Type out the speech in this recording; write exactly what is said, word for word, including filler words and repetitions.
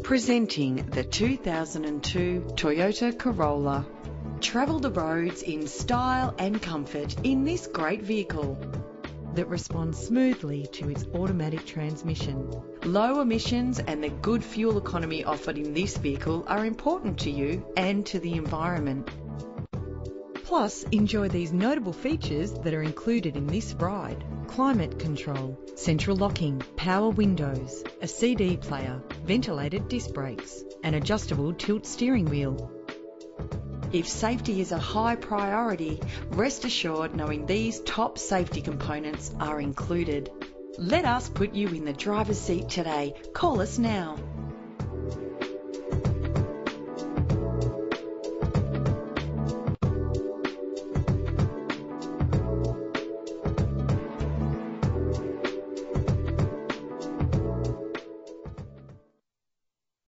Presenting the two thousand two Toyota Corolla. Travel the roads in style and comfort in this great vehicle that responds smoothly to its automatic transmission. Low emissions and the good fuel economy offered in this vehicle are important to you and to the environment. Plus, enjoy these notable features that are included in this ride: climate control, central locking, power windows, a C D player, ventilated disc brakes, an adjustable tilt steering wheel. If safety is a high priority, rest assured knowing these top safety components are included. Let us put you in the driver's seat today. Call us now.